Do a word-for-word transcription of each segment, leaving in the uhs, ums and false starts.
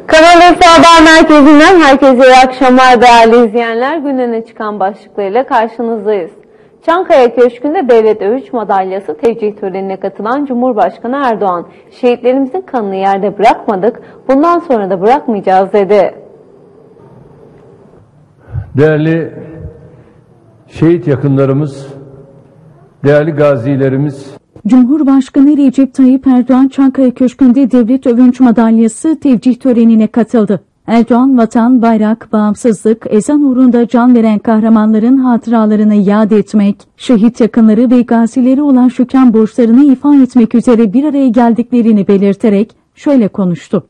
Kanal F Haber Merkezi'nden herkese iyi akşamlar değerli izleyenler. Gündeme çıkan başlıklarıyla karşınızdayız. Çankaya Köşkü'nde Devlet Övünç Madalyası tevcih törenine katılan Cumhurbaşkanı Erdoğan, şehitlerimizin kanını yerde bırakmadık, bundan sonra da bırakmayacağız dedi. Değerli şehit yakınlarımız, değerli gazilerimiz, Cumhurbaşkanı Recep Tayyip Erdoğan Çankaya Köşkü'nde Devlet Övünç Madalyası tevcih törenine katıldı. Erdoğan, vatan, bayrak, bağımsızlık, ezan uğrunda can veren kahramanların hatıralarını yad etmek, şehit yakınları ve gazileri olan şükran borçlarını ifa etmek üzere bir araya geldiklerini belirterek şöyle konuştu.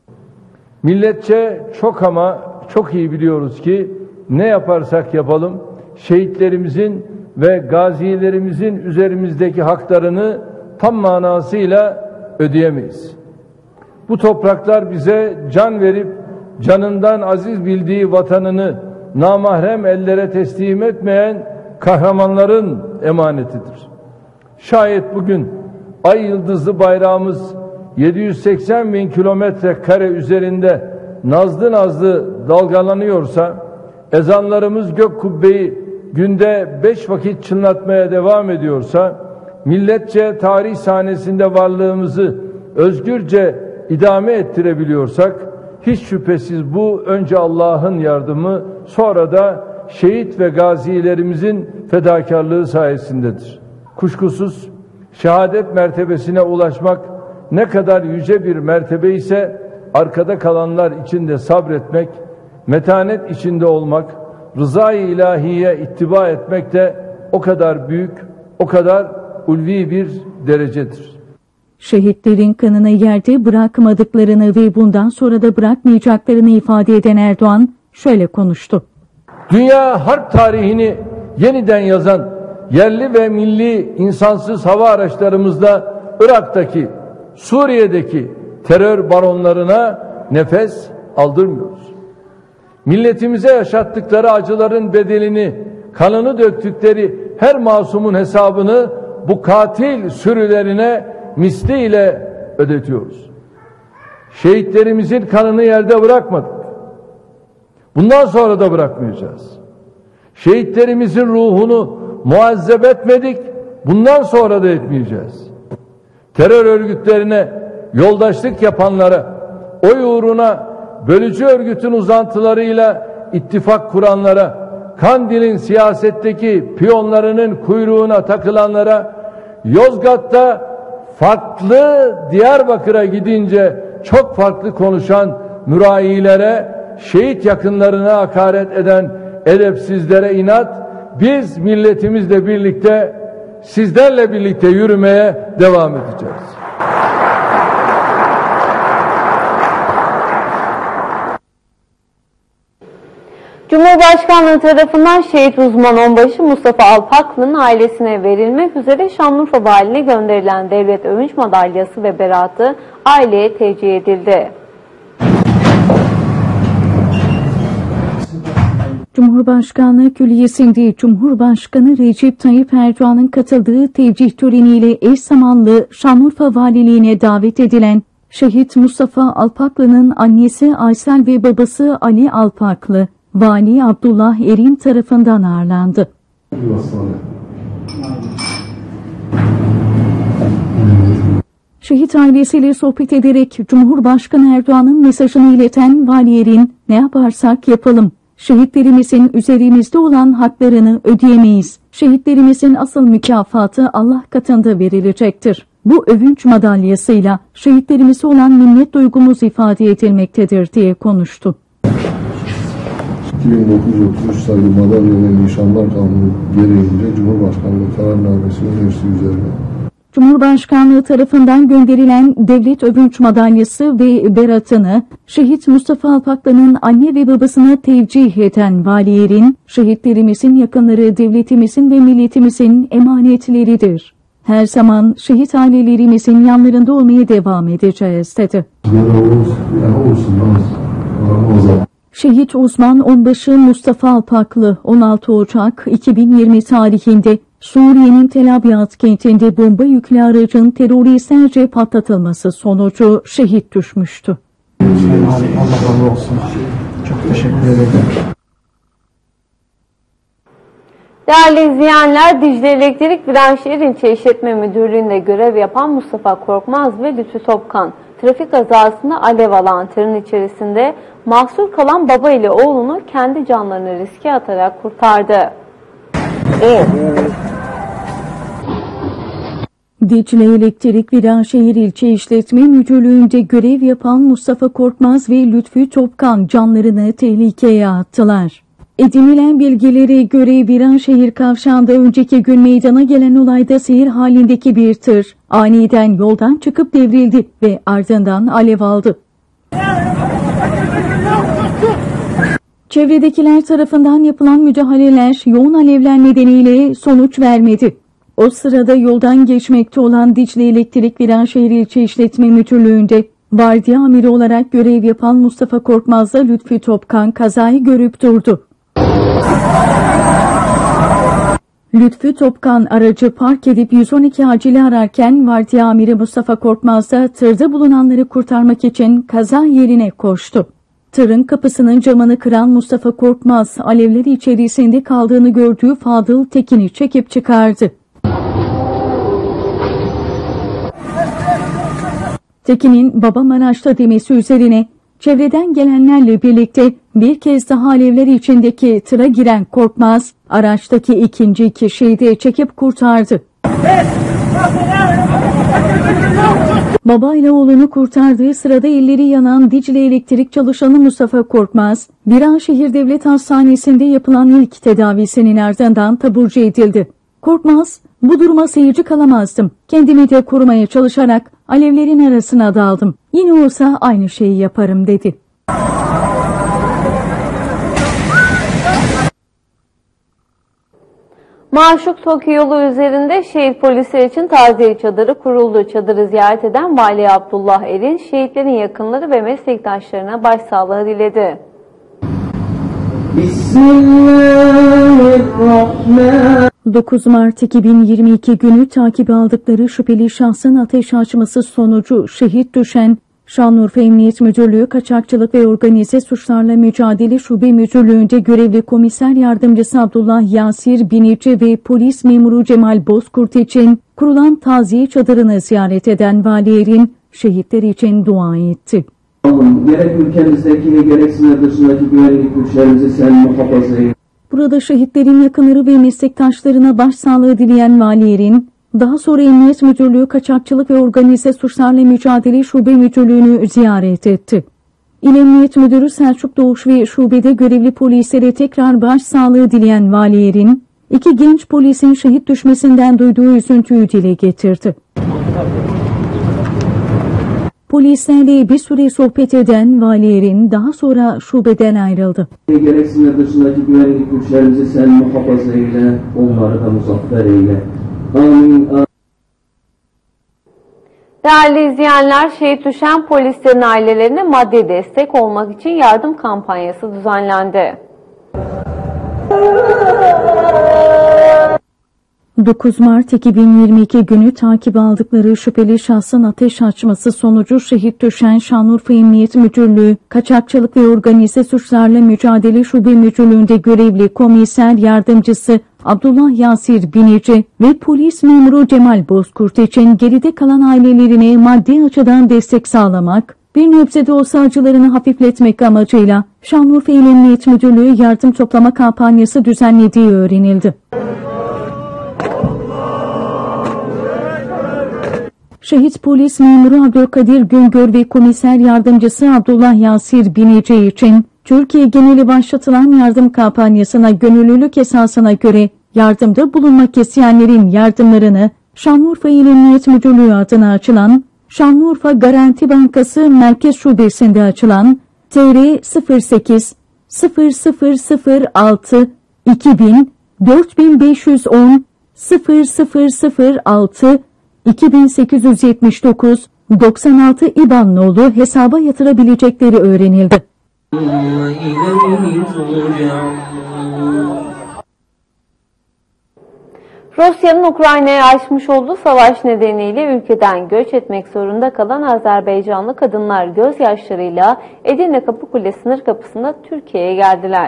Milletçe çok ama çok iyi biliyoruz ki ne yaparsak yapalım şehitlerimizin ve gazilerimizin üzerimizdeki haklarını tam manasıyla ödeyemeyiz. Bu topraklar bize can verip canından aziz bildiği vatanını namahrem ellere teslim etmeyen kahramanların emanetidir. Şayet bugün ay yıldızlı bayrağımız yedi yüz seksen bin kilometre kare üzerinde nazlı nazlı dalgalanıyorsa, ezanlarımız gök kubbeyi günde beş vakit çınlatmaya devam ediyorsa, milletçe tarih sahnesinde varlığımızı özgürce idame ettirebiliyorsak, hiç şüphesiz bu önce Allah'ın yardımı, sonra da şehit ve gazilerimizin fedakarlığı sayesindedir. Kuşkusuz şehadet mertebesine ulaşmak ne kadar yüce bir mertebe ise, arkada kalanlar içinde sabretmek, metanet içinde olmak, rıza-i ilahiye ittiba etmek de o kadar büyük, o kadar ulvi bir derecedir. Şehitlerin kanını yerde bırakmadıklarını ve bundan sonra da bırakmayacaklarını ifade eden Erdoğan şöyle konuştu. Dünya harp tarihini yeniden yazan yerli ve milli insansız hava araçlarımızda Irak'taki, Suriye'deki terör baronlarına nefes aldırmıyoruz. Milletimize yaşattıkları acıların bedelini, kanını döktükleri her masumun hesabını bu katil sürülerine misliyle ödetiyoruz. Şehitlerimizin kanını yerde bırakmadık. Bundan sonra da bırakmayacağız. Şehitlerimizin ruhunu muazzeb etmedik. Bundan sonra da etmeyeceğiz. Terör örgütlerine yoldaşlık yapanlara, oy uğruna bölücü örgütün uzantılarıyla ittifak kuranlara, Kandil'in siyasetteki piyonlarının kuyruğuna takılanlara, Yozgat'ta farklı, Diyarbakır'a gidince çok farklı konuşan mürayilere, şehit yakınlarına hakaret eden edepsizlere inat, biz milletimizle birlikte, sizlerle birlikte yürümeye devam edeceğiz. Cumhurbaşkanlığı tarafından şehit uzman onbaşı Mustafa Alpaklı'nın ailesine verilmek üzere Şanlıurfa Valiliğine gönderilen Devlet Övünç Madalyası ve beratı aileye tevcih edildi. Cumhurbaşkanlığı Külliyesi'nde Cumhurbaşkanı Recep Tayyip Erdoğan'ın katıldığı tevcih töreniyle eş zamanlı Şanlıurfa Valiliğine davet edilen şehit Mustafa Alpaklı'nın annesi Aysel ve babası Ali Alpaklı, Vali Abdullah Erin tarafından ağırlandı. Şehit ailesiyle sohbet ederek Cumhurbaşkanı Erdoğan'ın mesajını ileten Vali Erin, ne yaparsak yapalım, şehitlerimizin üzerimizde olan haklarını ödeyemeyiz. Şehitlerimizin asıl mükafatı Allah katında verilecektir. Bu övünç madalyasıyla şehitlerimize olan minnet duygumuz ifade edilmektedir diye konuştu. iki bin dokuz yüz otuz üç sayılı madalya ve nişanlar kanunu gereğince Cumhurbaşkanlığı kararnamesi önerisi üzerine Cumhurbaşkanlığı tarafından gönderilen Devlet Övünç Madalyası ve beratını şehit Mustafa Alpaklı'nın anne ve babasına tevcih eden Vali Erin, şehitlerimizin yakınları devletimizin ve milletimizin emanetleridir. Her zaman şehit ailelerimizin yanlarında olmaya devam edeceğiz dedi. Şehit uzman onbaşı Mustafa Alpaklı on altı Ocak iki bin yirmi tarihinde Suriye'nin Tel Abyad kentinde bomba yüklü aracın teröristlerce patlatılması sonucu şehit düşmüştü. Allah razı olsun. Çok teşekkür ederim. Değerli izleyenler, Dicle Elektrik Viranşehir İlçe İşletme Müdürlüğü'nde görev yapan Mustafa Korkmaz ve Lütfü Topkan, trafik kazasında alev alan tırın içerisinde mahsur kalan baba ile oğlunu kendi canlarını riske atarak kurtardı. Dicle Elektrik Viranşehir İlçe İşletme Müdürlüğü'nde görev yapan Mustafa Korkmaz ve Lütfü Topkan canlarını tehlikeye attılar. Edinilen bilgilere göre Viranşehir kavşağında önceki gün meydana gelen olayda seyir halindeki bir tır aniden yoldan çıkıp devrildi ve ardından alev aldı. Çevredekiler tarafından yapılan müdahaleler yoğun alevler nedeniyle sonuç vermedi. O sırada yoldan geçmekte olan Dicle Elektrik Viranşehir İlçe İşletme Müdürlüğü'nde vardiya amiri olarak görev yapan Mustafa Korkmaz'la Lütfü Topkan kazayı görüp durdu. Lütfü Topkan aracı park edip yüz on iki acili ararken vardiya amiri Mustafa Korkmaz da tırda bulunanları kurtarmak için kaza yerine koştu. Tırın kapısının camını kıran Mustafa Korkmaz alevler içerisinde kaldığını gördüğü Fadıl Tekin'i çekip çıkardı. Tekin'in babam araçta demesi üzerine çevreden gelenlerle birlikte bir kez daha alevler içindeki tıra giren Korkmaz, araçtaki ikinci kişiyi de çekip kurtardı. Baba ile oğlunu kurtardığı sırada elleri yanan Dicle Elektrik çalışanı Mustafa Korkmaz, Viranşehir Devlet Hastanesi'nde yapılan ilk tedavisinin ardından taburcu edildi. Korkmaz, bu duruma seyirci kalamazdım. Kendimi de korumaya çalışarak alevlerin arasına daldım. Yine olsa aynı şeyi yaparım dedi. Maşuk Toki yolu üzerinde şehit polisler için taziye çadırı kuruldu. Çadırı ziyaret eden Vali Abdullah Erin, şehitlerin yakınları ve meslektaşlarına başsağlığı diledi. dokuz Mart iki bin yirmi iki günü takip aldıkları şüpheli şahsın ateş açması sonucu şehit düşen Şanlıurfa Emniyet Müdürlüğü Kaçakçılık ve Organize Suçlarla Mücadele Şube Müdürlüğü'nde görevli komiser yardımcısı Abdullah Yasir Binici ve polis memuru Cemal Bozkurt için kurulan taziye çadırını ziyaret eden Vali Erin, şehitler için dua etti. Gerek ülkemizdeki gerek sınır dışındaki güvenlik güçlerimizi sen muhafaza et. Burada şehitlerin yakınları ve meslektaşlarına başsağlığı dileyen Vali Erin, daha sonra Emniyet Müdürlüğü Kaçakçılık ve Organize Suçlarla Mücadele Şube Müdürlüğü'nü ziyaret etti. İl Emniyet Müdürü Selçuk Doğuş ve şubede görevli polislere tekrar başsağlığı dileyen Vali Erin, iki genç polisin şehit düşmesinden duyduğu üzüntüyü dile getirdi. Polislerle bir süre sohbet eden Vali Erin daha sonra şubeden ayrıldı. Gerek sınır dışındaki güvenlik güçlerimizi sen muhafaza eyle, onları da muzaffer eyle. Amin. Değerli izleyenler, şehit düşen polislerin ailelerine maddi destek olmak için yardım kampanyası düzenlendi. dokuz Mart iki bin yirmi iki günü takip aldıkları şüpheli şahsın ateş açması sonucu şehit düşen Şanlıurfa Emniyet Müdürlüğü Kaçakçılık ve Organize Suçlarla Mücadele Şube Müdürlüğü'nde görevli komiser yardımcısı Abdullah Yasir Binici ve polis memuru Cemal Bozkurt için geride kalan ailelerine maddi açıdan destek sağlamak, bir nebze de olsa acılarını hafifletmek amacıyla Şanlıurfa İl Emniyet Müdürlüğü yardım toplama kampanyası düzenlediği öğrenildi. Şehit polis memuru Abdülkadir Güngör ve komiser yardımcısı Abdullah Yasir Binici için Türkiye geneli başlatılan yardım kampanyasına gönüllülük esasına göre yardımda bulunmak isteyenlerin yardımlarını Şanlıurfa İl Emniyet Müdürlüğü adına açılan Şanlıurfa Garanti Bankası Merkez Şubesi'nde açılan T R sıfır sekiz sıfır sıfır sıfır altı iki bin dört bin beş yüz on sıfır sıfır sıfır altı iki bin sekiz yüz yetmiş dokuz doksan altı İ B A N nolu hesaba yatırabilecekleri öğrenildi. Rusya'nın Ukrayna'ya açmış olduğu savaş nedeniyle ülkeden göç etmek zorunda kalan Azerbaycanlı kadınlar gözyaşlarıyla Edirne Kapıkule sınır kapısında Türkiye'ye geldiler.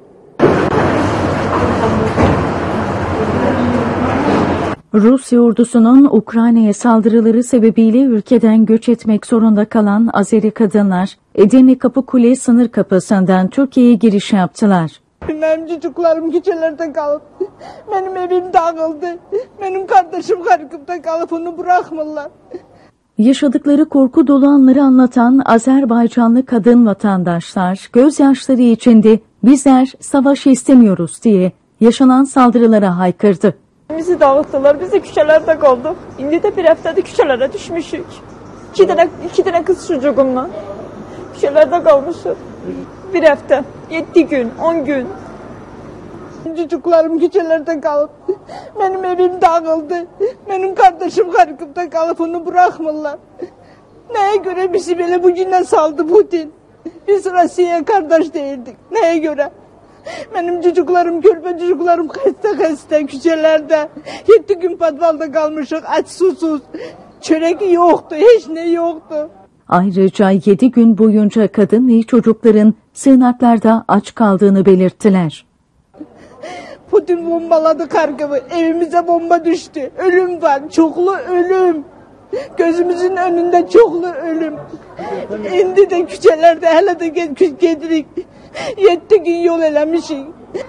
Rusya ordusunun Ukrayna'ya saldırıları sebebiyle ülkeden göç etmek zorunda kalan Azeri kadınlar Edirne Kapıkule sınır kapısından Türkiye'ye giriş yaptılar. Benim çocuklarım gecелerde kalıp, benim evim dağıldı, benim kardeşim Kharkiv'de kalıp onu bırakmırlar. Yaşadıkları korku dolu anları anlatan Azerbaycanlı kadın vatandaşlar gözyaşları içinde bizler savaş istemiyoruz diye yaşanan saldırılara haykırdı. Bizi dağıttılar, biz de küçelerde kaldık. Şimdi de bir haftada küçelere düşmüşük. İki tane, iki tane kız çocuğumla küçelerde kalmışız. Bir hafta, yedi gün, on gün. Çocuklarım küçelerde kalıp, benim evim dağıldı. Benim kardeşim Kharkiv'de kalıp onu bırakmırlar. Neye göre bizi böyle bugünden saldı Putin? Biz Rusya'ya kardeş değildik. Neye göre? Benim çocuklarım, körpe çocuklarım hasta hasta küçelerde. Yedi gün padvalda kalmışık, aç susuz. Çörek yoktu, hiç ne yoktu. Ayrıca yedi gün boyunca kadın ve çocukların sığınaklarda aç kaldığını belirttiler. Putin bombaladı Kharkiv'i, evimize bomba düştü. Ölüm var, çoklu ölüm. Gözümüzün önünde çoklu ölüm. Şimdi de küçelerde hele de gedirik. Yedi gün yol elemişik.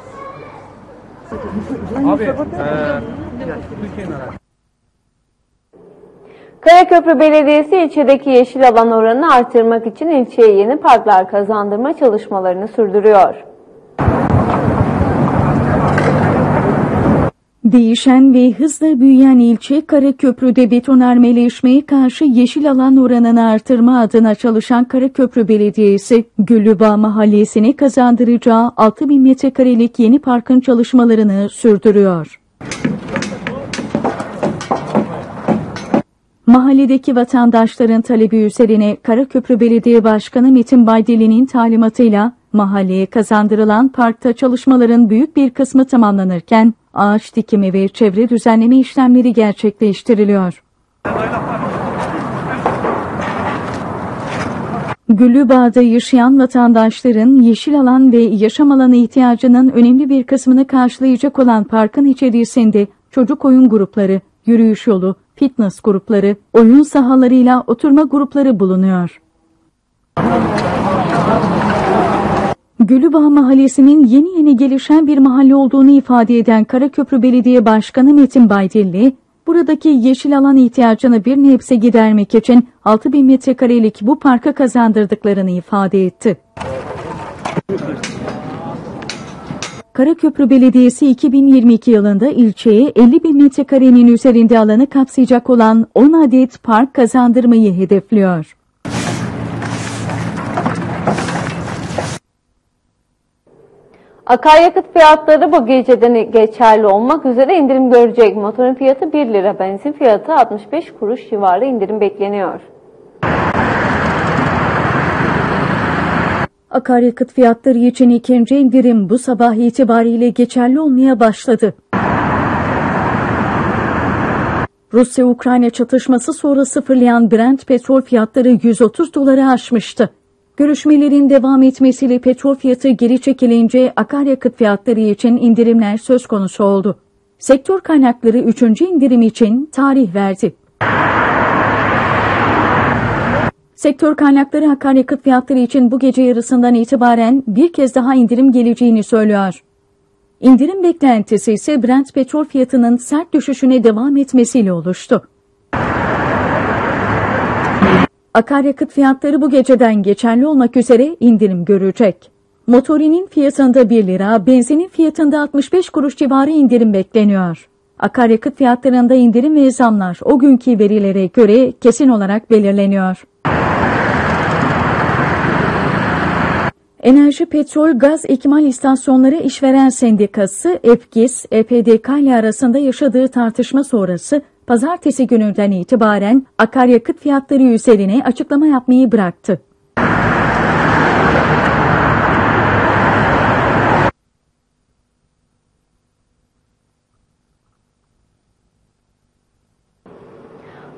Abi, e, Karaköprü Belediyesi ilçedeki yeşil alan oranını artırmak için ilçeye yeni parklar kazandırma çalışmalarını sürdürüyor. Değişen ve hızla büyüyen ilçe Karaköprü'de betonarmeleşmeye karşı yeşil alan oranını artırma adına çalışan Karaköprü Belediyesi, Güllübağ Mahallesi'ne kazandıracağı altı bin metrekarelik yeni parkın çalışmalarını sürdürüyor. Mahalledeki vatandaşların talebi üzerine Karaköprü Belediye Başkanı Metin Baydeli'nin talimatıyla mahalleye kazandırılan parkta çalışmaların büyük bir kısmı tamamlanırken ağaç dikimi ve çevre düzenleme işlemleri gerçekleştiriliyor. Güllübağ'da yaşayan vatandaşların yeşil alan ve yaşam alanı ihtiyacının önemli bir kısmını karşılayacak olan parkın içerisinde çocuk oyun grupları, yürüyüş yolu, fitness grupları, oyun sahalarıyla oturma grupları bulunuyor. Güllübağ Mahallesi'nin yeni yeni gelişen bir mahalle olduğunu ifade eden Karaköprü Belediye Başkanı Metin Baydilli, buradaki yeşil alan ihtiyacını bir nebze gidermek için altı bin metrekarelik bu parka kazandırdıklarını ifade etti. Karaköprü Belediyesi iki bin yirmi iki yılında ilçeye elli bin metrekarenin üzerinde alanı kapsayacak olan on adet park kazandırmayı hedefliyor. Akaryakıt fiyatları bu geceden geçerli olmak üzere indirim görecek. Motorun fiyatı bir lira, benzin fiyatı altmış beş kuruş civarı indirim bekleniyor. Akaryakıt fiyatları için ikinci indirim bu sabah itibariyle geçerli olmaya başladı. Rusya-Ukrayna çatışması sonrası fırlayan Brent petrol fiyatları yüz otuz doları aşmıştı. Görüşmelerin devam etmesiyle petrol fiyatı geri çekilince akaryakıt fiyatları için indirimler söz konusu oldu. Sektör kaynakları üçüncü indirim için tarih verdi. Sektör kaynakları akaryakıt fiyatları için bu gece yarısından itibaren bir kez daha indirim geleceğini söylüyor. İndirim beklentisi ise Brent petrol fiyatının sert düşüşüne devam etmesiyle oluştu. Akaryakıt fiyatları bu geceden geçerli olmak üzere indirim görecek. Motorinin fiyatında bir lira, benzinin fiyatında altmış beş kuruş civarı indirim bekleniyor. Akaryakıt fiyatlarında indirim ve zamlar o günkü verilere göre kesin olarak belirleniyor. Enerji, Petrol, Gaz İkmal İstasyonları İşveren Sendikası, EPGİS, E P D K ile arasında yaşadığı tartışma sonrası pazartesi gününden itibaren akaryakıt fiyatları üzerine açıklama yapmayı bıraktı.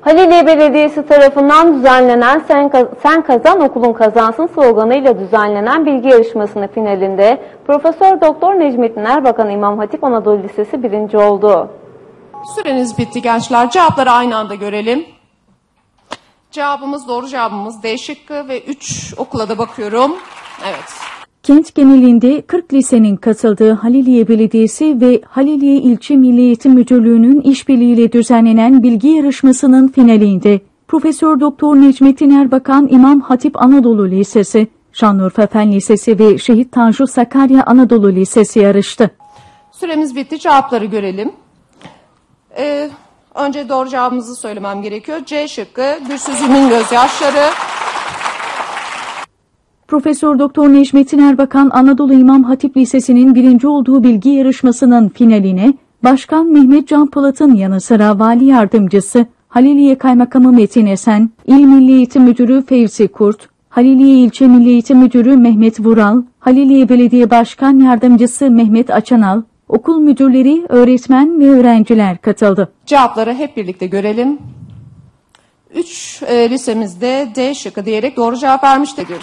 Haliliye Belediyesi tarafından düzenlenen Sen, Sen Kazan Okulun Kazansın sloganıyla düzenlenen bilgi yarışmasının finalinde Profesör Doktor Necmettin Erbakan İmam Hatip Anadolu Lisesi birinci oldu. Süreniz bitti gençler. Cevapları aynı anda görelim. Cevabımız, doğru cevabımız D şıkkı ve üç okula da bakıyorum. Evet. Kent genelinde kırk lisenin katıldığı Haliliye Belediyesi ve Haliliye İlçe Milli Eğitim Müdürlüğü'nün işbirliğiyle düzenlenen bilgi yarışmasının finalinde Profesör Doktor Necmettin Erbakan İmam Hatip Anadolu Lisesi, Şanlıurfa Fen Lisesi ve Şehit Tanju Sakarya Anadolu Lisesi yarıştı. Süremiz bitti. Cevapları görelim. Ee, önce doğru cevabımızı söylemem gerekiyor. C şıkkı Gürsüz Ümin Gözyaşları. Profesör Doktor Necmettin Erbakan Anadolu İmam Hatip Lisesi'nin birinci olduğu bilgi yarışmasının finaline Başkan Mehmet Can Polat'ın yanı sıra Vali Yardımcısı Haliliye Kaymakamı Metin Esen, İl Milli Eğitim Müdürü Fevzi Kurt, Haliliye İlçe Milli Eğitim Müdürü Mehmet Vural, Haliliye Belediye Başkan Yardımcısı Mehmet Açanal, okul müdürleri, öğretmen ve öğrenciler katıldı. Cevapları hep birlikte görelim. Üç e, lisemizde D şıkkı diyerek doğru cevap vermiş diyoruz.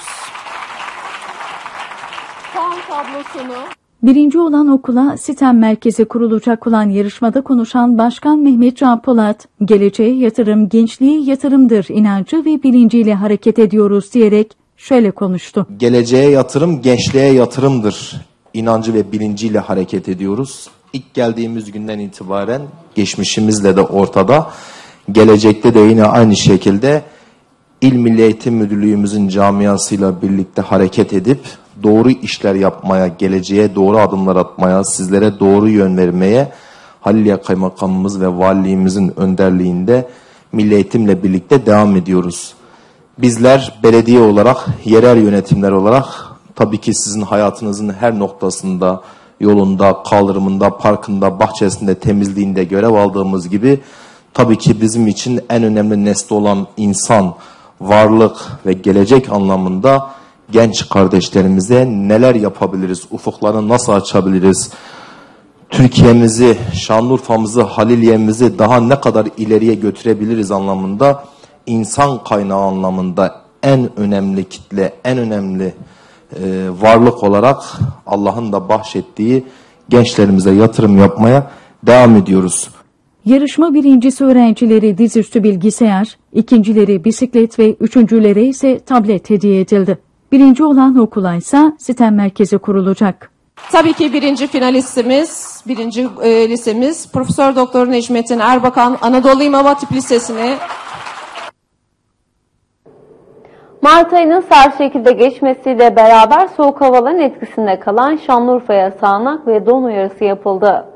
Puan tablosunu... Birinci olan okula sistem merkezi kurulacak olan yarışmada konuşan Başkan Mehmet Can Polat, geleceğe yatırım, gençliğe yatırımdır inancı ve bilinciyle hareket ediyoruz diyerek şöyle konuştu. Geleceğe yatırım, gençliğe yatırımdır inancı ve bilinciyle hareket ediyoruz. İlk geldiğimiz günden itibaren geçmişimizle de ortada, gelecekte de yine aynı şekilde İl Milli Eğitim Müdürlüğümüzün camiasıyla birlikte hareket edip doğru işler yapmaya, geleceğe doğru adımlar atmaya, sizlere doğru yön vermeye Haliliye Kaymakamımız ve Valiliğimizin önderliğinde Milli Eğitimle birlikte devam ediyoruz. Bizler belediye olarak, yerel yönetimler olarak tabii ki sizin hayatınızın her noktasında, yolunda, kaldırımında, parkında, bahçesinde, temizliğinde görev aldığımız gibi tabii ki bizim için en önemli nesli olan insan, varlık ve gelecek anlamında genç kardeşlerimize neler yapabiliriz, ufuklarını nasıl açabiliriz, Türkiye'mizi, Şanlıurfa'mızı, Haliliye'mizi daha ne kadar ileriye götürebiliriz anlamında, insan kaynağı anlamında en önemli kitle, en önemli e, varlık olarak Allah'ın da bahşettiği gençlerimize yatırım yapmaya devam ediyoruz. Yarışma birincisi öğrencileri dizüstü bilgisayar, ikincileri bisiklet ve üçüncülere ise tablet hediye edildi. Birinci olan okula ise sistem merkezi kurulacak. Tabii ki birinci finalistimiz, birinci e, lisemiz Profesör Doktor Necmettin Erbakan Anadolu İmam Hatip Lisesi'ni. Mart ayının sert şekilde geçmesiyle beraber soğuk havaların etkisinde kalan Şanlıurfa'ya sağanak ve don uyarısı yapıldı.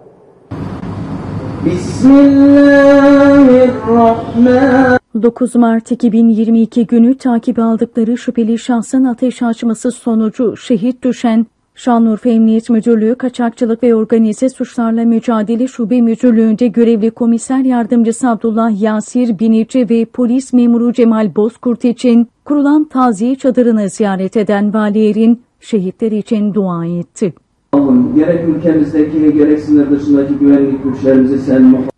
Bismillahirrahmanirrahim. dokuz Mart iki bin yirmi iki günü takibi aldıkları şüpheli şahsın ateş açması sonucu şehit düşen Şanlıurfa Emniyet Müdürlüğü Kaçakçılık ve Organize Suçlarla Mücadele Şube Müdürlüğü'nde görevli komiser yardımcısı Abdullah Yasir Binici ve polis memuru Cemal Bozkurt için kurulan taziye çadırını ziyaret eden Vali Er'in şehitler için dua etti. Allah'ım gerek ülkemizdeki gerek sınır dışındaki güvenlik güçlerimizi sen muhafaza.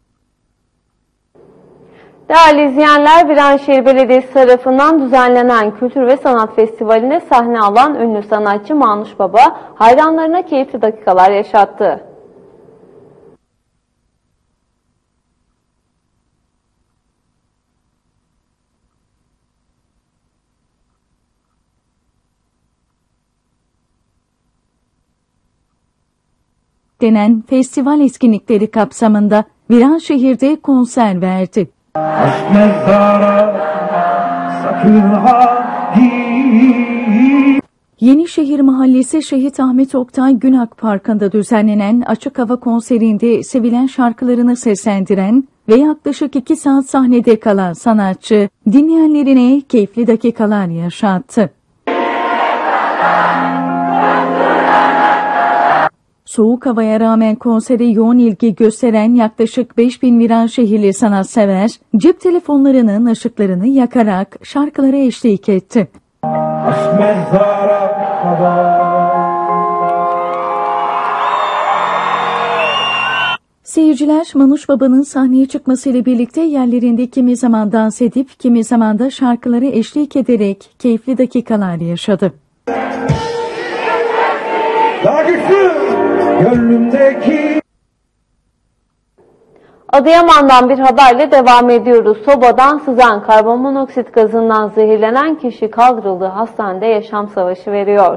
Değerli izleyenler, Viranşehir Belediyesi tarafından düzenlenen Kültür ve Sanat Festivali'ne sahne alan ünlü sanatçı Manuş Baba, hayranlarına keyifli dakikalar yaşattı. Denen festival etkinlikleri kapsamında Viranşehir'de konser verdi. Yenişehir Mahallesi Şehit Ahmet Oktay Günak Parkı'nda düzenlenen açık hava konserinde sevilen şarkılarını seslendiren ve yaklaşık iki saat sahnede kalan sanatçı dinleyenlerine keyifli dakikalar yaşattı. Soğuk havaya rağmen konsere yoğun ilgi gösteren yaklaşık beş bin Viranşehirli sanatsever, cep telefonlarının ışıklarını yakarak şarkılara eşlik etti. Seyirciler Manuş Baba'nın sahneye çıkmasıyla birlikte yerlerinde kimi zaman dans edip kimi zaman da şarkıları eşlik ederek keyifli dakikalar yaşadı. Daha güçlü gönlümdeki. Adıyaman'dan bir haberle devam ediyoruz. Sobadan sızan karbonmonoksit gazından zehirlenen kişi kaldırıldığı hastanede yaşam savaşı veriyor.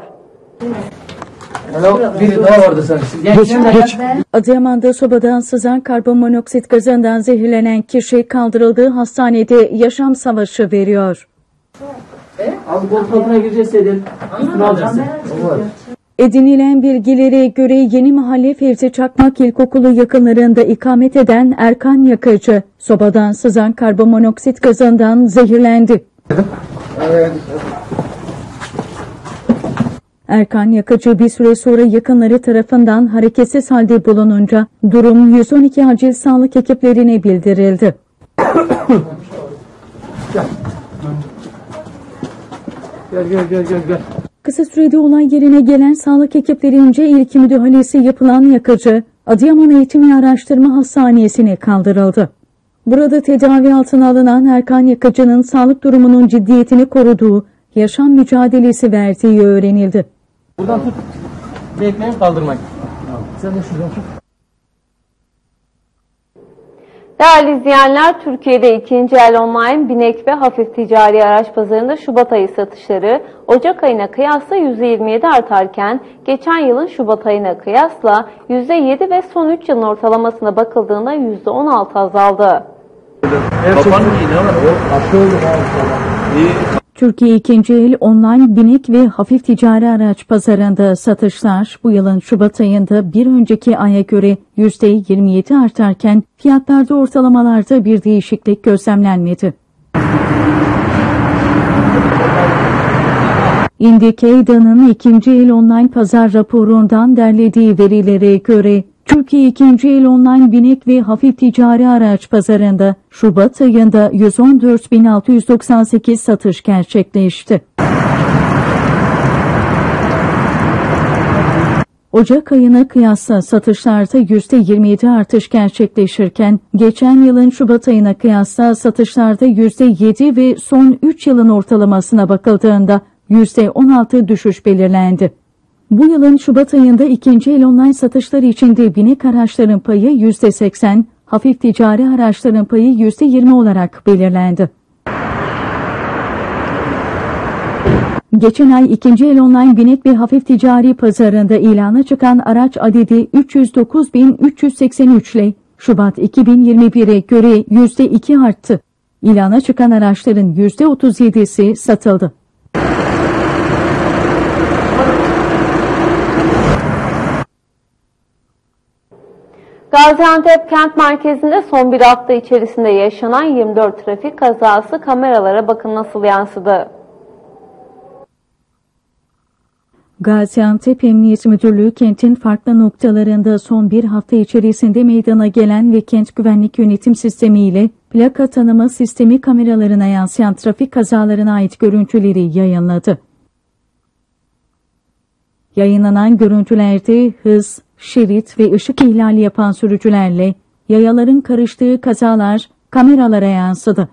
Biri daha vardı sanki. Geç, geç. Adıyaman'da sobadan sızan karbonmonoksit gazından zehirlenen kişi kaldırıldığı hastanede yaşam savaşı veriyor. Abi koltuk altına gireceğiz Seydin. Üstünü alacaksın. Edinilen bilgilere göre Yeni Mahalle Fevzi Çakmak İlkokulu yakınlarında ikamet eden Erkan Yakıcı, sobadan sızan karbonmonoksit gazından zehirlendi. Evet. Erkan Yakıcı bir süre sonra yakınları tarafından hareketsiz halde bulununca durum yüz on iki acil sağlık ekiplerine bildirildi. Gel gel gel gel gel. Kısa sürede olay yerine gelen sağlık ekiplerince ilk müdahalesi yapılan Yakıcı, Adıyaman Eğitim ve Araştırma Hastanesi'ne kaldırıldı. Burada tedavi altına alınan Erkan Yakıcı'nın sağlık durumunun ciddiyetini koruduğu, yaşam mücadelesi verdiği öğrenildi. Buradan tut. Bekleyin kaldırmayın. Sen de şuradan tut. Değerli izleyenler, Türkiye'de ikinci el online binek ve hafif ticari araç pazarında Şubat ayı satışları Ocak ayına kıyasla yüzde yirmi yedi artarken geçen yılın Şubat ayına kıyasla yüzde yedi ve son üç yılın ortalamasına bakıldığında yüzde on altı azaldı. Türkiye ikinci el online binek ve hafif ticari araç pazarında satışlar bu yılın Şubat ayında bir önceki aya göre yüzde yirmi yedi artarken fiyatlarda ortalamalarda bir değişiklik gözlemlenmedi. Indicade'nin ikinci el online pazar raporundan derlediği verilere göre Türkiye ikinci el online binek ve hafif ticari araç pazarında Şubat ayında yüz on dört bin altı yüz doksan sekiz satış gerçekleşti. Ocak ayına kıyasla satışlarda yüzde yirmi yedi artış gerçekleşirken geçen yılın Şubat ayına kıyasla satışlarda yüzde yedi ve son üç yılın ortalamasına bakıldığında yüzde on altı düşüş belirlendi. Bu yılın Şubat ayında ikinci el online satışları içinde binek araçların payı yüzde seksen, hafif ticari araçların payı yüzde yirmi olarak belirlendi. Geçen ay ikinci el online binek ve hafif ticari pazarında ilana çıkan araç adedi üç yüz dokuz bin üç yüz seksen üç ile Şubat iki bin yirmi bire göre yüzde iki arttı. İlana çıkan araçların yüzde otuz yedisi satıldı. Gaziantep kent merkezinde son bir hafta içerisinde yaşanan yirmi dört trafik kazası kameralara bakın nasıl yansıdı. Gaziantep Emniyet Müdürlüğü kentin farklı noktalarında son bir hafta içerisinde meydana gelen ve kent güvenlik yönetim sistemi ile plaka tanıma sistemi kameralarına yansıyan trafik kazalarına ait görüntüleri yayınladı. Yayınlanan görüntülerde hız, şerit ve ışık ihlali yapan sürücülerle yayaların karıştığı kazalar kameralara yansıdı.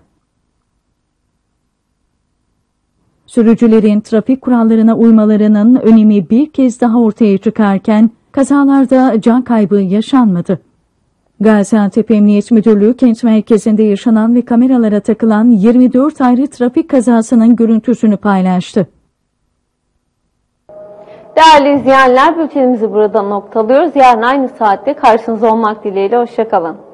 Sürücülerin trafik kurallarına uymalarının önemi bir kez daha ortaya çıkarken kazalarda can kaybı yaşanmadı. Gaziantep Emniyet Müdürlüğü kent merkezinde yaşanan ve kameralara takılan yirmi dört ayrı trafik kazasının görüntüsünü paylaştı. Değerli izleyenler, bültenimizi burada noktalıyoruz. Yarın aynı saatte karşınızda olmak dileğiyle. Hoşça kalın.